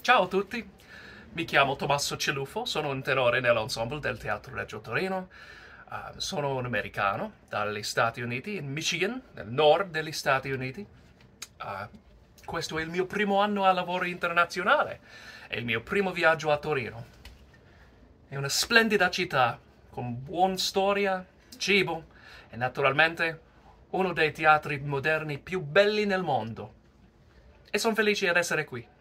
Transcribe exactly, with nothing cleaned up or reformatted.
Ciao a tutti, mi chiamo Tommaso Celluffo, sono un tenore nell'ensemble del Teatro Regio Torino. Uh, sono un americano dagli Stati Uniti, in Michigan, nel nord degli Stati Uniti. Uh, questo è il mio primo anno a lavoro internazionale, è il mio primo viaggio a Torino. È una splendida città, con buona storia, cibo e naturalmente uno dei teatri moderni più belli nel mondo. E sono felice di essere qui.